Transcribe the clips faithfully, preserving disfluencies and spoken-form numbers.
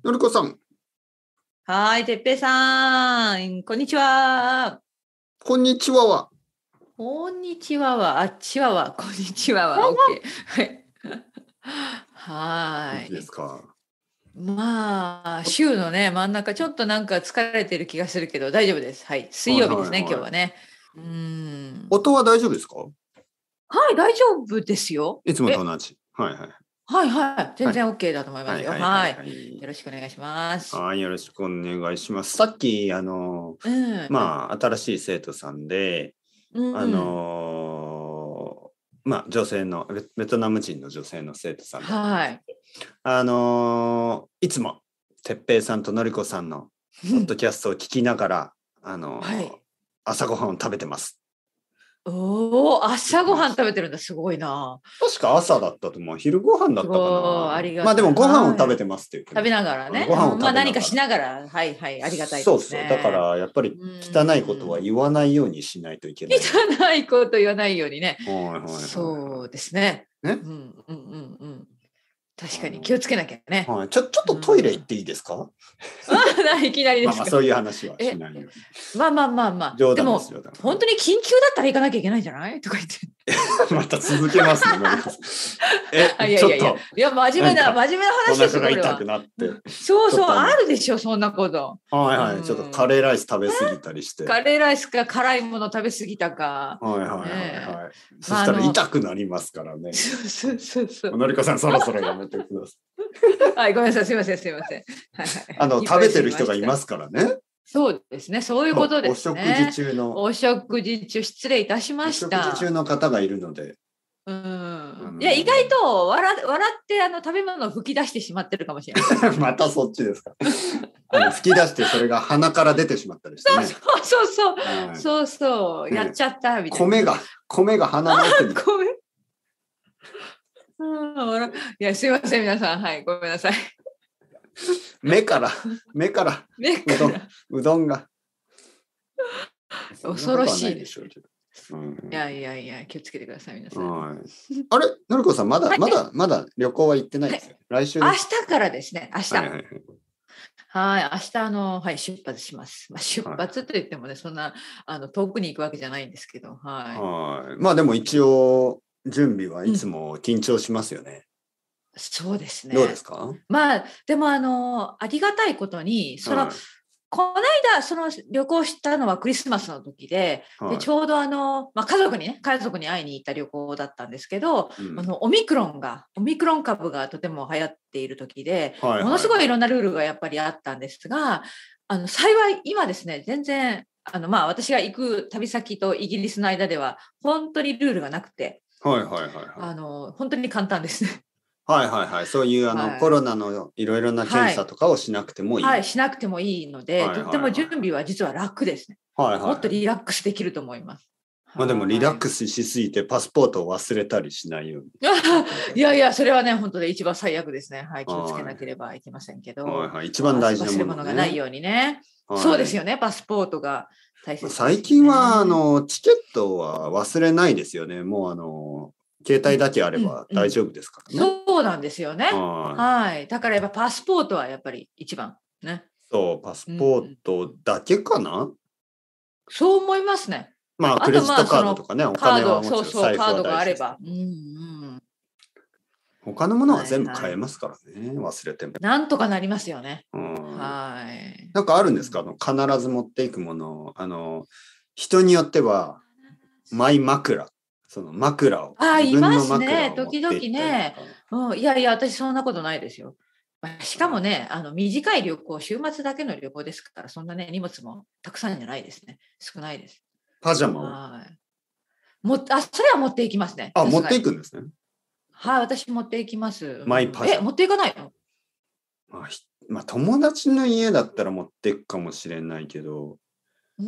のりこさん。 はい、てっぺいさん、こんにちは。 こんにちはは。 こんにちはは、あっちはは、こんにちはは、オッケー。はい。はい。 いいですか。 まあ、週のね、真ん中、ちょっとなんか疲れてる気がするけど、大丈夫です。はい、水曜日ですね、 はいはいはい、 今日はね。うん。 音は大丈夫ですか？ はい、大丈夫ですよ。 いつもと同じ。はいはい。 はいはい、全然 OK だと思いますよ。 はいははいいはいはい。 よろしくお願いします。 はい、よろしくお願いします。さっき、あの、 うん。 まあ、新しい生徒さんで、 うん、 あの、まあ、女性の、ベベトナム人の女性の生徒さんで、 はい。 あの、いつも、てっぺいさんとのりこさんのポッドキャストを聞きながら、あの、 はい。 朝ごはんを食べてます。 おお、朝ごはん食べてるんだ、すごいな。 確か朝だったと思う。昼ご飯だったかすごい、 な。 ありがたい。 まあでもご飯を食べはいてますっていう。 食べながらね。 ご飯をうんまあ食べながら。 何かしながら、はいはい、ありがたいですね。 そうそう。だからやっぱり汚いことは言わないようにしないといけない。 汚いこと言わないようにね。 はいはいはいはい。 そうですね。 ね。 うんうんうんうん。確かに気をつけなきゃね。 はい、ちょちょっとトイレ行っていいですか？ あいきなりですか。 まあまあそういう話はしないように。 まあまあまあまあ。 冗でも談ですよ。 本当に緊急だったら行かなきゃいけないんじゃないとか言って。 また続けますね。 え、いやいやいや、いや真面目な真面目な話ですよ。 お腹が痛くなって。 そうそうあるでしょそんなこと。 はいはい。ちょっとカレーライス食べ過ぎたりして。 カレーライスか辛いもの食べ過ぎたか。 はいはいはいはい。そしたら痛くなりますからね。 そうそうそうそう。 のりこさんそろそろやめてください。はいごめんなさいすみませんすみません。 あの食べてる人がいますからね。 そうですね、そういうことですね。 お食事中の。 お食事中、失礼いたしました。 お食事中の方がいるので。 うん。いや、意外と笑笑ってあの食べ物を吹き出してしまってるかもしれない。 またそっちですか。あの吹き出してそれが鼻から出てしまったりしてね。 そうそうそう。はい、そうそう。やっちゃったみたいな。 米が、米が鼻の奥に。 米うん、いや、すいません、皆さん。はい、ごめんなさい。 目から、目から、 目からうどん、うどんが。 恐ろしいです。 うん、 いやいやいや、気をつけてください、皆さん。 はい、あれ、のりこさん、まだ、はい、まだ、まだ旅行は行ってないですよ。はい、来週明日からですね、明日。はい、 はいはい、明日あの、はい、出発します。まあ、出発といってもね、はい、そんなあの遠くに行くわけじゃないんですけど、 はい。はい、まあでも一応準備はいつも緊張しますよね。 うん、そうですね。 どうですか？ まあでもあのありがたいことにその、はい、この間その旅行したのはクリスマスの時で、はい、でちょうどあの、まあ、家族にね家族に会いに行った旅行だったんですけど、うん、あのオミクロンがオミクロン株がとても流行っている時で、はいはい、ものすごいいろんなルールがやっぱりあったんですが、あの幸い今ですね全然あの、まあ、私が行く旅先とイギリスの間では本当にルールがなくて、 はいはいはいはい、 あの本当に簡単ですね。 はいはいはい、そういうあの、はい、コロナのいろいろな検査とかをしなくてもいい、 はい、はい、しなくてもいいので、はいはいはい、とっても準備は実は楽ですね、はいはいはい、もっとリラックスできると思います。 まあでもリラックスしすぎてパスポートを忘れたりしないように。 いやいや、それはね、本当で一番最悪ですね。はい、気をつけなければいけませんけど。 はいはい、一番大事なもの、ね、 忘れ物がないようにね、はい。そうですよね、パスポートが大切です、ね。 最近はあのチケットは忘れないですよね。もうあの携帯だけあれば大丈夫ですからね。 うんうん、そうなんですよね。はい、はい。だからやっぱパスポートはやっぱり一番ね。 そう、パスポートだけかな？うん、 そう思いますね。 まあクレジットカードとかね、お金はもちろんそうそう、カードがあれば。うんうん、 他のものは全部買えますからね、はいはい、忘れても。 なんとかなりますよね。 うん、 はい。 なんかあるんですか？あの必ず持っていくもの、あの人によってはマイ枕。その枕を。 あ、いますね。時々ね。うん、いやいや、私そんなことないですよ。しかもね、あの短い旅行、週末だけの旅行ですから、そんなね、荷物もたくさんじゃないですね。少ないです。 パジャマをはいもあ、それは持っていきますね。 あ、持っていくんですね。 はい、私持っていきます。 マイパジャマ。 え、持っていかないの？ まあ、まあ、友達の家だったら持っていくかもしれないけど、 うん、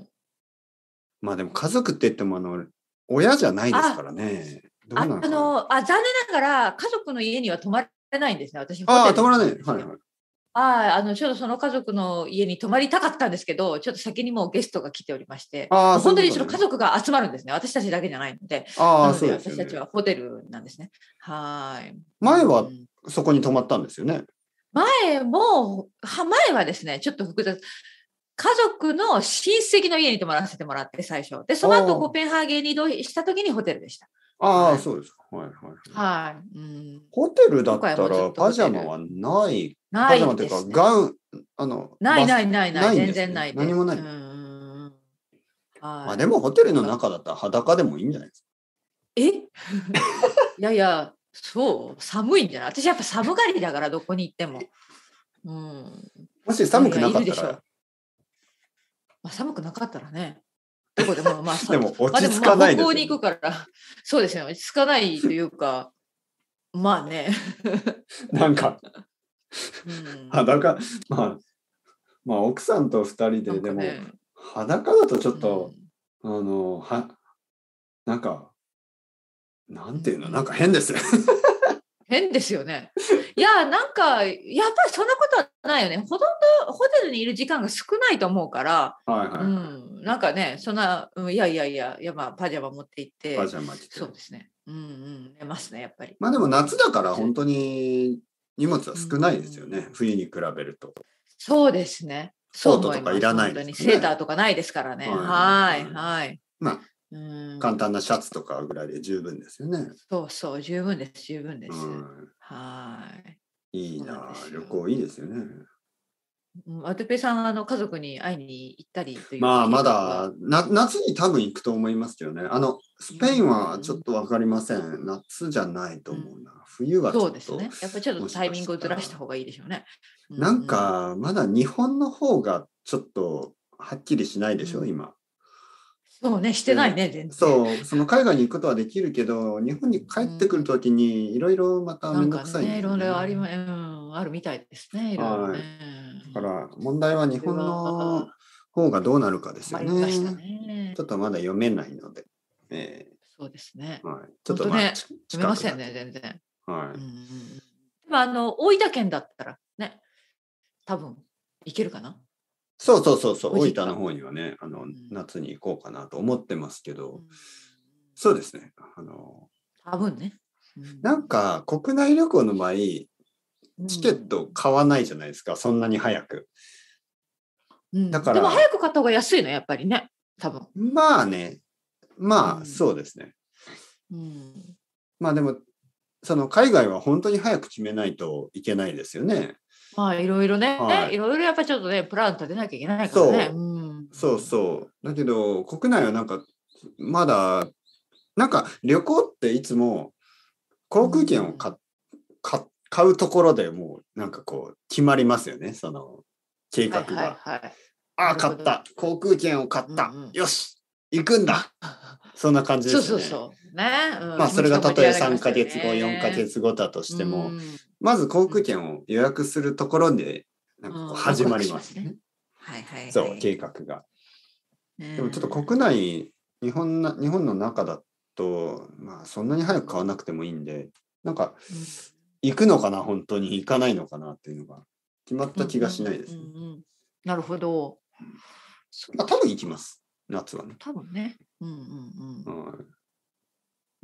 まあでも家族って言ってもあの親じゃないですからね。 どうなのかな。あのあ残念ながら家族の家には泊まれないんですね。私ああ、泊まらない。はいはい。 ああのちょっとその家族の家に泊まりたかったんですけど、ちょっと先にもうゲストが来ておりまして、あ本当にその家族が集まるんですね。私たちだけじゃないので、 あなので私たちはホテルなんですね。はい。 前はそこに泊まったんですよね。 前も、は前はですね、ちょっと複雑。家族の親戚の家に泊まらせてもらって、最初。で、その後、コペンハーゲンに移動した時にホテルでした。 ああ、 はい、 そうですか。はいはい。 はい。うん、 ホテルだったらパジャマはない。パジャマというか、ガウン、あの、 ないないないない、 ないん全ですね、 然ないです。 何もない。 うん、はい、 まあでもホテルの中だったら裸でもいいんじゃないですか。 えいやいや、そう寒いんじゃない？私やっぱ寒がりだから、どこに行っても。うん、 もし寒くなかったら。 いやいやいるでしょう。まあ、寒くなかったらね。どこでも、まあ、 でも落ち着かないですよね。 まあ、北欧に行くから、そうですね、落ち着かないというか、まあね。 なんか、 うん、 裸、まあ、まあ、奥さんと二人で、でも、裸だとちょっと、うん、あの、は、なんか、なんていうの、なんか変ですよ。 変ですよね。いや、なんか、やっぱりそんなことはないよね。ほとんどホテルにいる時間が少ないと思うから、 はいはい、はい、 うん、なんかね、そんな、うん、いやいやいや、いやまあ、パジャマ持って行って、 パジャマ着て。 そうですね。うんうん、寝ますね、やっぱり。 まあでも夏だから本当に荷物は少ないですよね、うん、冬に比べると。 そうですね。そう思います。コートとかいらないですね。セーターとかないですからね。はい、はい。 まあ、うん、簡単なシャツとかぐらいで十分ですよね。 そうそう、十分です、十分です。うん、はい。 いいな、旅行いいですよね。 アトペさん、あの家族に会いに行ったりというまあまだな夏に多分行くと思いますけどね。あのスペインはちょっと分かりません。夏じゃないと思うな。冬はちょっと。 そうですね。やっぱりちょっとタイミングをずらした方がいいでしょうね。 なんかまだ日本の方がちょっとはっきりしないでしょ、うん、今。 そうね、してないね、全然。 そう、その海外に行くことはできるけど、日本に帰ってくるときにいろいろまためんどくさいんだよね。 なんかね、いろいろありま、うん、あるみたいですね、いろいろね。 だから問題は日本の方がどうなるかですよね。ね、ちょっとまだ読めないので。えー、 そうですね。 はい、ちょっとまあ、 ね、読めませんね、全然。 はい。 うん、まあ、あの大分県だったらね、多分行けるかな。 そうそうそうそう、大分の方にはね、あの、うん、夏に行こうかなと思ってますけど、うん、そうですね。あの多分ね。 うん、なんか国内旅行の場合、チケット買わないじゃないですか、うん、そんなに早く。 うん、だからでも早く買った方が安いのやっぱりね、多分。 まあね、まあ、うん、そうですね。 うん、 まあでもその海外は本当に早く決めないといけないですよね。 まあいろいろね、はい、いろいろやっぱちょっとねプラン立てなきゃいけないからね。 そう、うん、そうそう。だけど国内はなんかまだなんか旅行っていつも航空券を買、うん、買うところでもうなんかこう決まりますよね、その計画が。はいはいはい、ああ買った航空券を買った、うんうん、よし行くんだそんな感じですよね。そうそうそうね、うん、まあそれがたとえさんかげつごよんかげつごだとしても、うん、まず航空券を予約するところでなんかこう始まりますね。うん、はいはいはい、そう計画が。でもちょっと国内日本な日本の中だとまあそんなに早く買わなくてもいいんでなんか、うん、行くのかな本当に行かないのかなっていうのが決まった気がしないですね。 なるほど。 まあ多分行きます夏はね。 多分ね。うんうんうん。はい、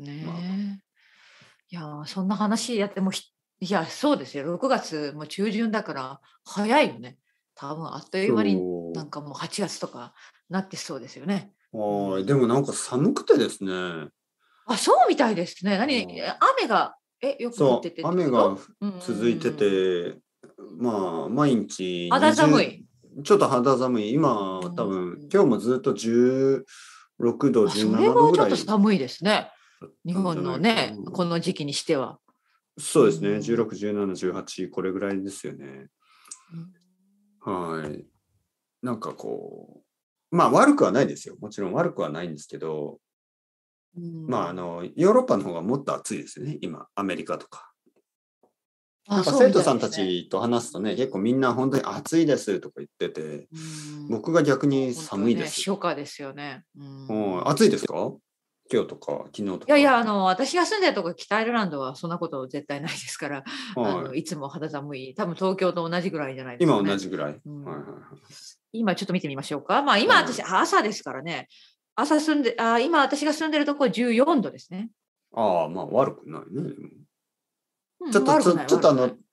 ねえ、まあ、いやそんな話やってもいやそうですよろくがつも中旬だから早いよね。多分あっという間になんかもうはちがつとかなってそうですよね。 はい、うん、でもなんか寒くてですね。 あ、そうみたいですね。何、雨がえよく降ってて、 雨が続いてて、まあ毎日肌寒い。 ちょっと肌寒い。今多分今日もずっとじゅうろくど、じゅうななどぐらい。 それもちょっと寒いですね。日本のね、この時期にしては。 そうですね。じゅうろく、じゅうなな、じゅうはちこれぐらいですよね。はい。なんかこう、まあ悪くはないですよ。もちろん悪くはないんですけど、まああのヨーロッパの方がもっと暑いですよね。今アメリカとか。なんか生徒さんたちと話すとね、結構みんな本当に暑いですとか言ってて、僕が逆に寒いです。 初夏ですよね。 うん、暑いですか？今日とか昨日とか。 いやいや、あの私が住んでるとこ北アイルランドはそんなこと絶対ないですから、はい、あのいつも肌寒い。多分東京と同じぐらいじゃないですか、ね。 今同じぐらい。うんはいはいはい、 今ちょっと見てみましょうか。まあ今私、はい、朝ですからね。朝住んであ今私が住んでるとこじゅうよんどですね。 ああまあ悪くないね。ちょっとちょっとあの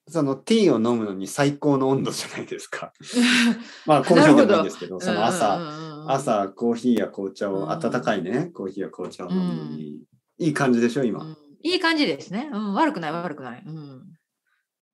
そのティーを飲むのに最高の温度じゃないですか。まあコーヒーでもいいんですけど、その朝、うんうんうん、朝コーヒーや紅茶を、うん、温かいねコーヒーや紅茶を飲むのに、うん、いい感じでしょ今、うん、 いい感じですね、うん、悪くない悪くない、うん、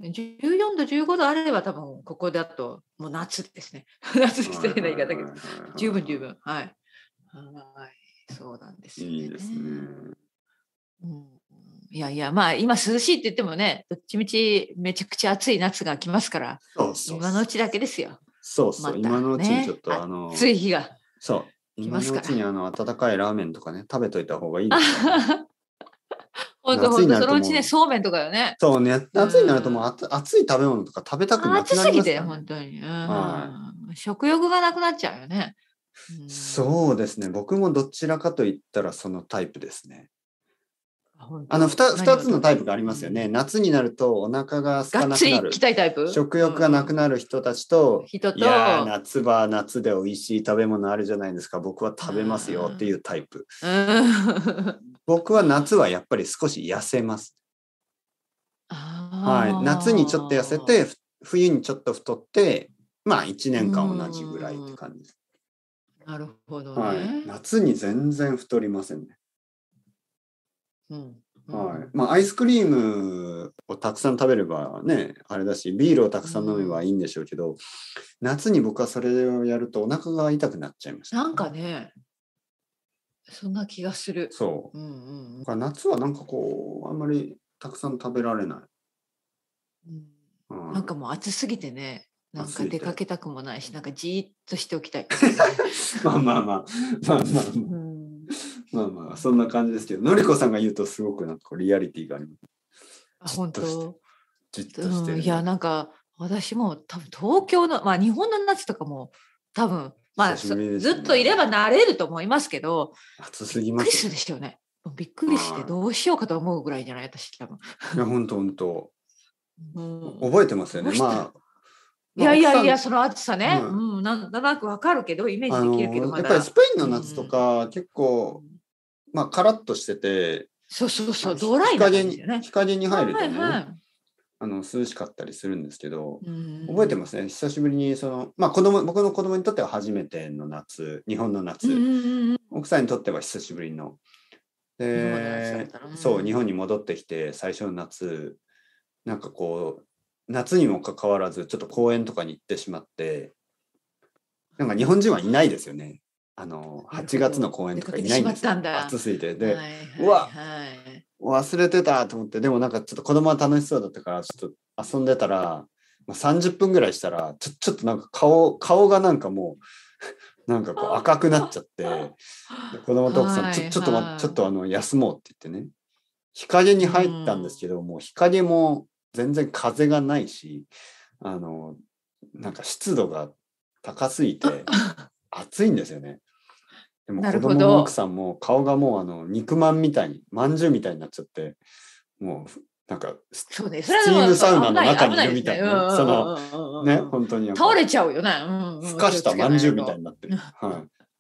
じゅうよんどじゅうごどあれば多分ここだともう夏ですね。夏失礼な言い方だけど、十分十分、はい、はい、そうなんですよね。 いいですね。 うん、いやいや、まあ今涼しいって言ってもね、どっちみちめちゃくちゃ暑い夏が来ますから、そうそうそう、今のうちだけですよ。 そうそう、またね、今のうちにちょっとあの暑い日がそう今のうちにあの温かいラーメンとかね食べといた方がいいですよね。 本当本当、そのうちね、そうめんとかよね。 そうね、夏になるともう熱い食べ物とか食べたくなくなりますからね。 暑すぎて本当に、うん、はい、食欲がなくなっちゃうよね。 うん、そうですね、僕もどちらかと言ったらそのタイプですね。あの 2, 2つのタイプがありますよね。夏になるとお腹が空かなくなる、食欲がなくなる人たちと、人といや夏場夏で美味しい食べ物あるじゃないですか、僕は食べますよっていうタイプ。僕は夏はやっぱり少し痩せます。はい、夏にちょっと痩せて冬にちょっと太って、まあいちねんかん同じぐらいって感じです。 なるほどね、 はい、夏に全然太りませんね。 うんはい、まあアイスクリームをたくさん食べればねあれだし、ビールをたくさん飲めばいいんでしょうけど、うん、夏に僕はそれをやるとお腹が痛くなっちゃいました。 なんかね、そんな気がする。 そう、うんうん、夏はなんかこうあんまりたくさん食べられない、 うんうん、なんかもう暑すぎてね、なんか出かけたくもないし、なんかじーっとしておきたい。 まあまあまあまあまあまあ、うん、まあまあそんな感じですけど、のりこさんが言うとすごくなんかリアリティがあります。 あ、本当。 じっとしてる、ね、 うん、いやなんか私も多分東京の、まあ日本の夏とかも多分まあ、ね、ずっといれば慣れると思いますけど、 暑すぎます。 びっくりするでしょうね。びっくりしてどうしようかと思うぐらいじゃない私多分。 いや本当本当。うん、覚えてますよね。まあ。 いやいやいや、その暑さね、うん、うん、なんとなくわかるけど、イメージできるけど、 まだやっぱりスペインの夏とか、うん、結構、まあ、カラッとしてて、 そうそうそう、ドライな感じだよね。 日陰に入るとね、 はいはい、 あの涼しかったりするんですけど、うん、覚えてますね。久しぶりにその、まあ、子供僕の子供にとっては初めての夏、日本の夏、うん、奥さんにとっては久しぶりの。で、うん、そう、日本に戻ってきて最初の夏、なんかこう、夏にもかかわらずちょっと公園とかに行ってしまって、なんか日本人はいないですよね。あのはちがつの公園とかいないんですよ。暑すぎて。で、はいはいはい、うわ忘れてたと思って、でもなんかちょっと子供は楽しそうだったからちょっと遊んでたら、まあ、さんじゅっぷんぐらいしたらちょ、ちょっとなんか顔顔がなんかもうなんかこう赤くなっちゃって、子供と奥さん、ちょ、ちょっと待って、ちょっとあの休もうって言ってね、日陰に入ったんですけど、もう日陰も全然風がないし、あのなんか湿度が高すぎて暑いんですよね。でも子供も奥さんも顔がもうあの肉まんみたいに、まんじゅうみたいになっちゃって、もうなんかスチームサウナの中にいるみたいな、そのね、本当に倒れちゃうよね。 ふかしたまんじゅうみたいになってる。はい。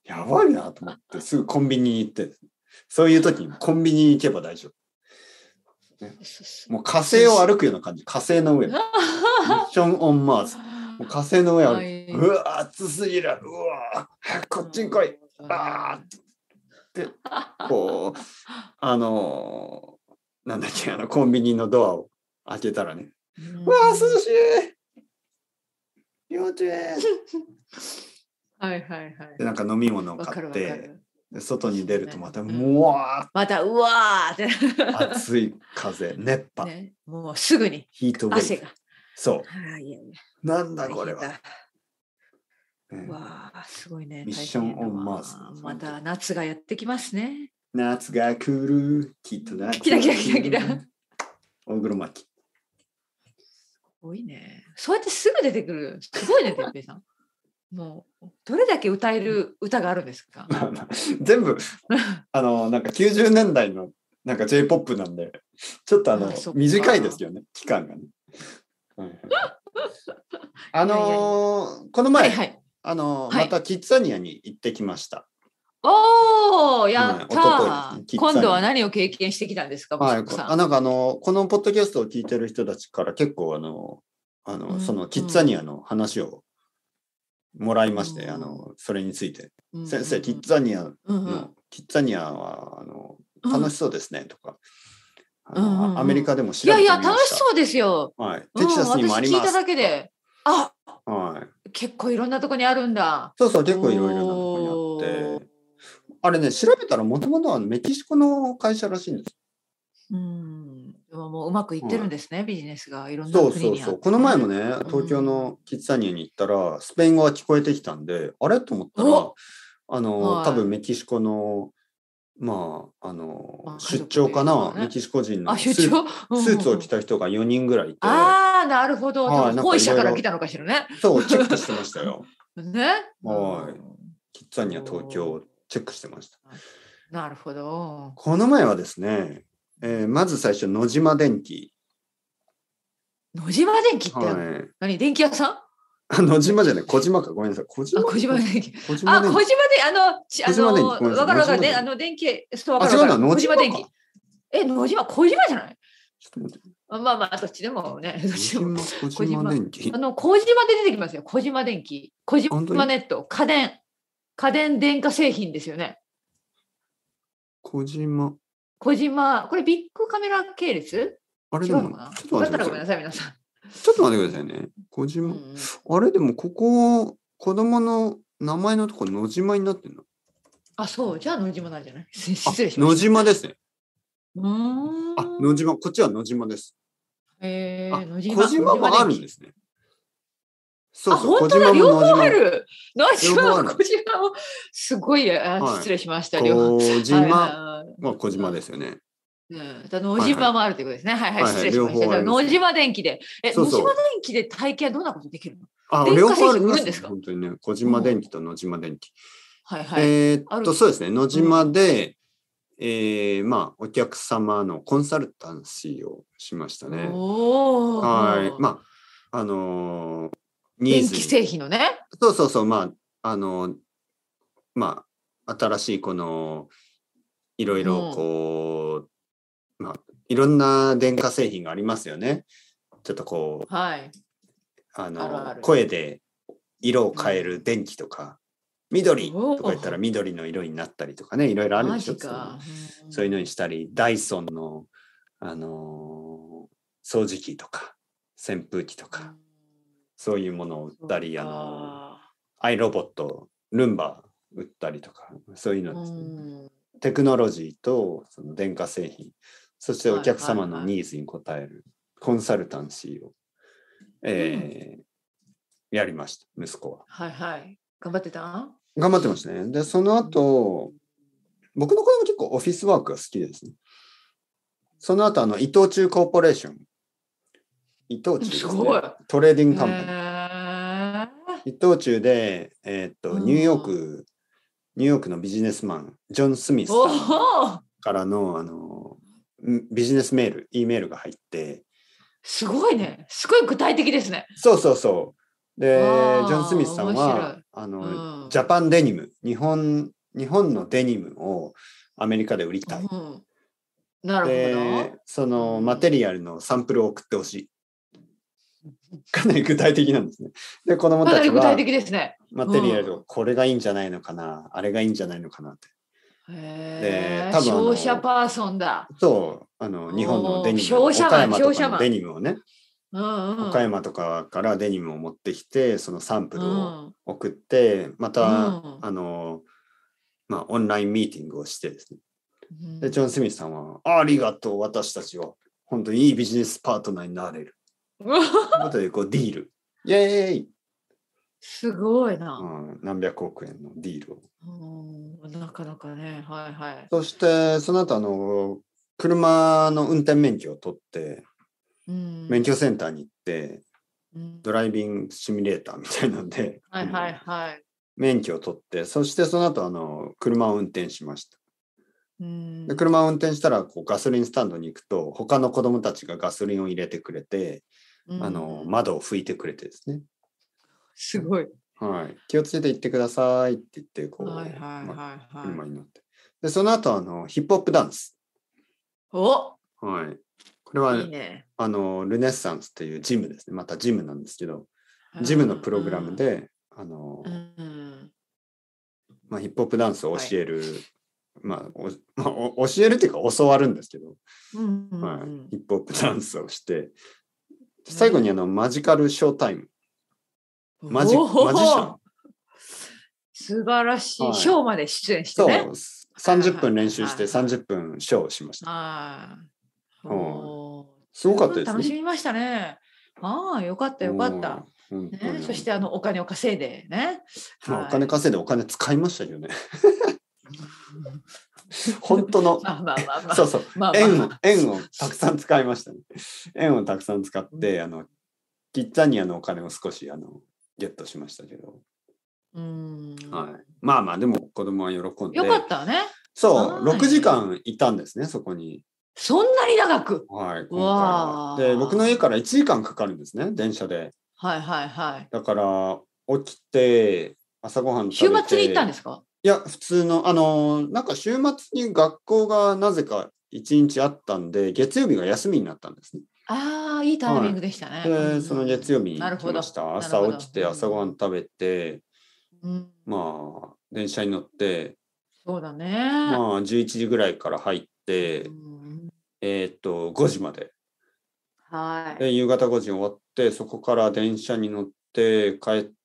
やばいなと思ってすぐコンビニに行って、そういう時にコンビニに行けば大丈夫。ね、もう火星を歩くような感じ、火星の上、ミッションオンマーズ、もう火星の上歩く、うわ暑すぎる、うわこっちに来い、あーってこうあのー、なんだっけ、あのコンビニのドアを開けたらね、うわ涼しい、幼稚園はいはいはい、 でなんか飲み物を買って。外に出るとまたもわー、 またうわーって暑い風、熱波、ね、 もうすぐにヒートウェイブ、汗が、そう、 あ、いやいや、 なんだこれは、 うわーすごいね。 ミッションオンマーズ、 また夏がやってきますね。 夏が来る、きっと夏が来た来た来た来た、 大黒摩季、すごいね。そうやってすぐ出てくる、すごいね、てっぺいさん。もうどれだけ歌える歌があるんですか？ 全部あのなんかきゅうじゅうねんだいのなんか J-ポップ なんでちょっとあのあ短いですよね、期間がね。はいはい、あのー、この前、はいはい、あのーはい、またキッザニアに行ってきました。 おー、やったはい、一昨日ですね、 ー。今度は何を経験してきたんですか、 はい、 息子さん。 あなんかあのこのポッドキャストを聞いてる人たちから結構あのあの、 うんそのキッザニアの話をもらいまして、 うんあのそれについて、 うん、 先生キッザニアの、 うんうんキッザニアはあのうん楽しそうですねとか、あうんの、 うんアメリカでも調べいやいや、 てみました。 楽しそうですよ。 はい、 うん、 テキサスにもありま私聞いただすとか。 けで、あ、 はい、 結構いろんなとこにあるんだ。 そうそう、結構いろいろなとこにあっおー。 て、あれね、調べたらもともとはメキシコの会社らしいんです。 うん。でももううまくいってるんですね、ビジネスがいろんなそう国にあって、 そうそう。この前もね、東京うんのキッザニアに行ったら、スペイン語が聞こえてきたんで、あれと思ったら、 お、 あの、 はい、 多分メキシコの、まあ、あの、 まあ、家出族張かな、 でね。 メキシコ人あ、 のスー出張、うんスーツをうんうん、 着た人がよにんぐらいいて、 ああ、なるほど。多はい、 分なんか本社いろいろ、 から来たのかしらね。 そう、チェックしてましたよ。 ね。うはい。 ん。 キッザニア東京おをチェックしてました。 ー、なるほど。 この前はですね、えーまず最初、野島電機。 野島電機ってはい。 何、電気屋さん？ あ、野島じゃない、小島か、ごめんなさい。小島あ、小島電機。あ、 小島電機。 小島で、あの、ちあの、 小島電機、ごめんなさい。 わかるわかるね。 野島電機。 あの、電気、そう、わあ、違うな、 かるわかる。 野島小島電機。 か。 え、野島、小島じゃない？ ちょっと待って。 あ、まあまあ、どっちでもね、どっ野ちでも。 島、小小島。 島電機。 あの、小島で出てきますよ。小島電機。小島本当にネット。家電。家電電化製品ですよね。 小島。 小島、これビッグカメラ系列？ あれでも、 違うのかな？ ちょっと待ってください。 だったらごめんなさい、皆さん。 ちょっと待ってくださいね。小うん島。 うん、 あれでも、ここ、子供の名前のとこ、野島になってんの。 あ、そう。じゃあ野島なんじゃない？失あ、野礼しました。 島ですね。 うあ、 ーん。 野島、こっちは野島です。あ、 えー、野小島、野島もあ島電機。 るんですね。そうあ、 そう、小本当だ、 島も両方野島も。 ある。野両方あ島も小るんです。 島も、すごい、あ、 はい。 失礼しました、両方。 小はい島はいはい。 は小島ですよね。 うん。だ野はいはい。 島もあるということですね。はいはい、 はいはい、 失礼しました。 両方じゃあ、 ありますね。 野島電機で。え、野島そうそう。 電機で体験はどんなことできるの？ あ、両電化製品方ありますね。 売るんですか？ 本当にね。小島うん。 電機と野島電機。 はいはい。 えーっと、 ある。 そうですね。野うん。 島で、えー、まあ、お客様のコンサルタンシーをしましたね。はい。 おー。 まあ、あのーニー電気ズに。 製品のね。 そうそうそう。まあ、あのーまあ、新しいこの、いろいろうん。 こう、まあ、いろんな電化製品がありますよね。ちょっとこう、 はい。 あの、 あるある。 声で色をうん。 変える電気とか、緑おとか言ったらー。 緑の色になったりとかね、いろいろあるでマしょ。そういうの、 ジか。うそういうのにん。 したり、ダイソンの、あのー掃除機とか、扇風機とか、 うん、 そういうものを売っそうたり、あのーか。 アイロボット、ルンバ売ったりとか、そういうのうですね。 ん。 テクノロジーとその電化製品、そしておはい客様のはいはい。 ニーズに応えるコンサルタンシーを、 うん。 えーやりました、息子は。 はいはい。頑張ってた？ 頑張ってましたね。で、そのうん。 後、僕の子供結構オフィスワークが好きですね。その後、あの、伊藤忠コーポレーション。伊藤忠ですね。 すごい。 トレーディンへグカンパニー。 え。 伊藤忠で、えーっうと、ニューヨーん。 ク、ニューヨークのビジネスマン、ジョン・スミスおさんお。 からの、あの、ビジネスメール、E メールが入って、 すごいね。すごい具体的ですね。 そうそうそう。で、ジョン・スミああ、 スさん面白は、 い。 あうの、ジん。 ャパンデニム、日本、日本のデニムをアメリカで売りたい。 うん。なるほで、 ど。 そうのマテん。 リアルのサンプルを送ってほしい。かなり具体的なんですね。で、子供かなり具体たちは的ですね。 マテリアルをうん。 これがいいんじゃないのかな、あれがいいんじゃないのかなって。で、 へえ、 多分あ商社の、 パーソンだ。 そう、あの、日本のデおお、 ニム、 商社マン、 岡山とかのデ商社マニムをね、 ン。うんうん。 岡山とかからデニムを持ってきて、そのサンプうルをん。 送って、まうた、 ん。 あの、まあ、オンラインミーティングをしてですね。 うで、ジョン・スん。 ミスさんは、ありがとう、私たちは、本当にいいビジネスパートナーになれる。ということで、こう、ディール。イェーイ、 すごいな。 うん、何百億円のディールを。 うん、なかなかね。はいはい。 そして、その後、あの、車の運転免許を取って、 うん。 免許センターに行って、 うん、 ドライビングシミュレーターみたいなので、 はいはいはい。 免許を取って、そしてその後、あの、車を運転しました。 うで、 ん。 車を運転したら、こう、ガソリンスタンドに行くと、他の子供たちがガソリンを入れてくれて、 うあの、 ん。 窓を拭いてくれてですね。 すごい。 はい、気をつけて行ってくださいって言って、こう、 はいはいはいまあ、 はい。 車に乗って。で、その後、あの、ヒップホップダンス。 お、 はい。これは、 いいね。 あの、ルネッサンスっていうジムですね。またジムなんですけど、 うジムのプんログラムで、あうの、 ん。 まあ、ヒップホップダンスをはい。 教える、まあ、おまあ、お教えるっていうか教わるんですけど、 うんうんうはい、 ん。 ヒップホップダンスをして、最後にあね。 のマジカルショータイム、マジ、マジシャン、 おお、素晴らしい。シはい、 ョーまで出演してね。 そう、30 はいはい分練習してはい 30分ショーをしました。 はい。 はい、 おお、 すご十分楽かったですね。 しみましたね。ああ、よかったよかっはい、 た。 本当ね、 にそしてあのお金を稼いでね。 まあ、おはい。 金稼いでお金使いましたけどね。本当の、 まあまあまあまあ。 そうそう、 まあまあ円を、 まあ。 円をたくさん使いましたね。円をたくさん使って、あの、キッザニアのお金を少し、あの、ゲットしましたけど。 うん。 はい。まあまあ、でも子供は喜んよかで、 ったね。 そう、ろくじかはい。 んいたんですね、そこに。 そんなに長く。 はい、今回は。で、僕の家かわあ。 らいちじかんかかるんですね、電車で。 はいはいはい。 だから、起きて、朝ごはん週食べ末に行ったんて、 ですか？ いや、普通の、あの、なんか週末に学校がなぜかいちにちあったんで、月曜日が休みになったんですね。 ああ、いいタイミンはグでしたい。 ね。うんうで、そのんうん。 月曜日になるほど。 来ました。 なるほど。 朝起きてうん朝ごはん食べて、 うん。 まあ、電車に乗って、 そうだね。 まあ、じゅういちじぐらいから入っうて、 ん、 えーっと、ごじまで。で、 はい。 夕方ごじに終わって、そこから電車に乗って帰って、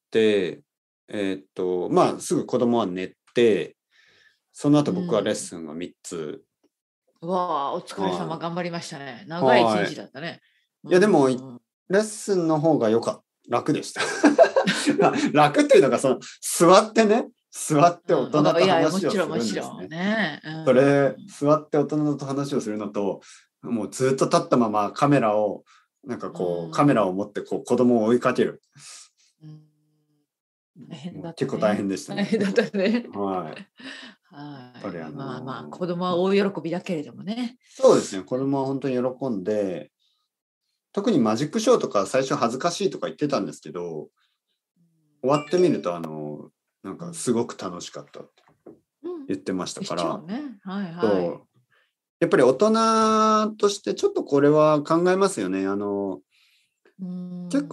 えーっと、まあ、すぐ子供は寝て、その後う僕はレッん。 スンがみっつ。 わあ、お疲れ様、 は頑張りましたね。 い。 長い一はい。 日だったね。ういや、でも、いん。 レッスンの方がよかった。楽でした。まあ楽っていうのが、その、座ってね、座って大うん、わ人とかいや、も話をすちろん、もちろん。 るんですね。 ね。うそれ、 ん。 座って大人と話をするのと、もうずっと立ったままカメラを、なんかうこう、カメラをん。 持ってこう子供を追いかける。 うん、大変だっもう結構大たね。 変でしたね。 大変だ結構。 ったね。 はい。やっはぱりあい。まあまあ、 の子供は大喜びだけれどもね。 そうですね。子供は本当に喜んで、特にマジックショーとか最初恥ずかしいとか言ってたんですけど、終わってみると、あの、なんかすごく楽しかったってうん。 言ってましたでから、 しょうね。はいはい。 そうやっぱり大人としてちょっとこれは考えますよね。あの、 うん。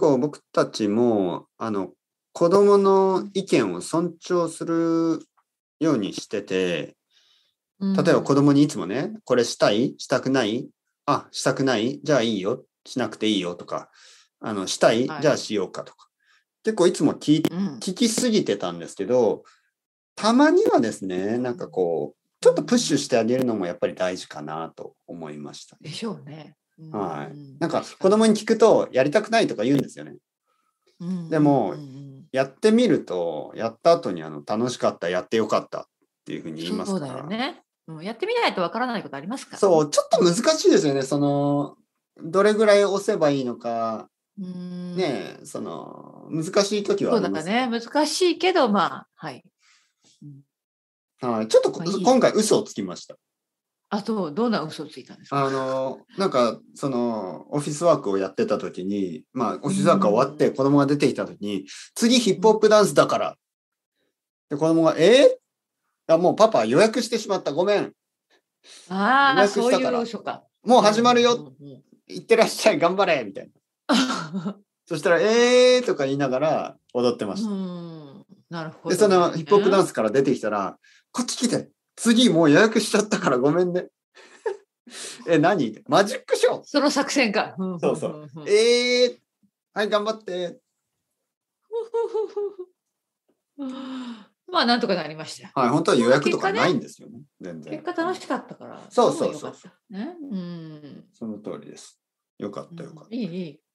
結構僕たちも、あの、子供の意見を尊重するようにしてて、 う例えば子ん。 供にいつもね、これしたいしたくない、あ、したくないじゃあいいよ。しなくていいよとか、あの、したいはい。 じゃあしようかとか。結構いつも聞うん。 聞きすぎてたんですけど、たまにはですね、なんかこう、ちょっとプッシュしてあげるのもやっぱり大事かなと思いましたでね。 しょうね。うはい。 ん。 なんか確かに。 子供に聞くとやりたくないとか言うんですよね。 うんうんでも、 うんやってみると、やった後にあの楽しかった、やってよかったっていうふうに言いますそうだよから、 ね。うん、やってみないとわからないことありますからね。 そう、ちょっと難しいですよね。その、どれぐらい押せばいいのか、 うん。 ねえ、その、難しい時はそありますけど。 うだね。難しいけど、まあ、はい。うん、 はい、ちょっとこまあ、いい。 今回嘘をつきました。 あと、どんな嘘をついたんですか？ あの、なんか、その、オフィスワークをやってた時に、まあ、オフうィスワークが終わってん。 子供が出てきた時に、次ヒッうん。 プホップダンスだから。で、子供が、えー、あ、もうパパ予約してしまった。ごめん。予ああ、 約そういしたから。 う嘘か。 もううんうん始まるよ。 うんうん。 行ってらっしゃい。頑張れ。みたいな。そしたら、えーとか言いながら踊ってまうした。 ん。なるほで、そどのヒップホップダンね。 スから出てきたら、こっち来て。次もう予約しちゃったからごめんね。え、何マジックショー。 その作戦か。うんうんそうそう。 うんうん。 えー、はい、頑張って。 まあ、なんとかなりましたよ。 はい、本当は予まあ、 約とか結果ね、 ないんですよね。全然。 結果楽しかったから、 そうもうそうそうそう。 良かった。ね。うん。 その通りです。よかっうん、 たよかった。 いいいい。